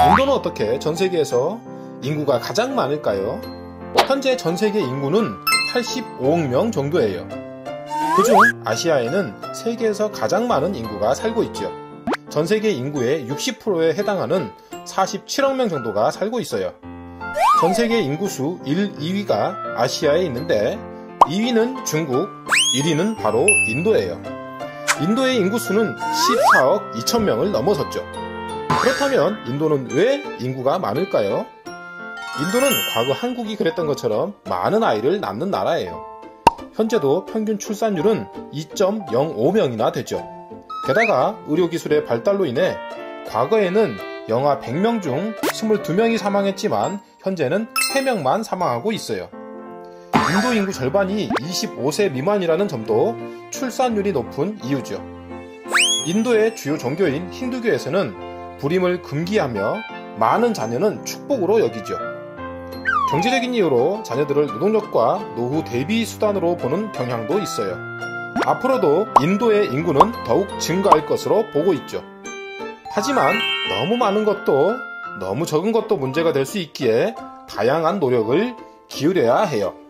인도는 어떻게 전 세계에서 인구가 가장 많을까요? 현재 전 세계 인구는 85억 명 정도예요. 그중 아시아에는 세계에서 가장 많은 인구가 살고 있죠. 전 세계 인구의 60%에 해당하는 47억 명 정도가 살고 있어요. 전 세계 인구수 1, 2위가 아시아에 있는데 2위는 중국, 1위는 바로 인도예요. 인도의 인구수는 14억 2천 명을 넘어섰죠. 그렇다면 인도는 왜 인구가 많을까요? 인도는 과거 한국이 그랬던 것처럼 많은 아이를 낳는 나라예요. 현재도 평균 출산율은 2.05명이나 되죠. 게다가 의료기술의 발달로 인해 과거에는 영하 100명 중 22명이 사망했지만 현재는 3명만 사망하고 있어요. 인도 인구 절반이 25세 미만이라는 점도 출산율이 높은 이유죠. 인도의 주요 종교인 힌두교에서는 불임을 금기하며 많은 자녀는 축복으로 여기죠. 경제적인 이유로 자녀들을 노동력과 노후 대비 수단으로 보는 경향도 있어요. 앞으로도 인도의 인구는 더욱 증가할 것으로 보고 있죠. 하지만 너무 많은 것도 너무 적은 것도 문제가 될 수 있기에 다양한 노력을 기울여야 해요.